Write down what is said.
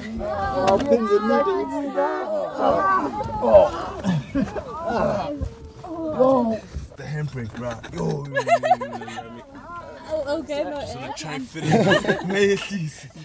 Oh, pins and needles. Oh. The handbrake, right? Yo. Oh, okay, no. So like try and fit it. May at least.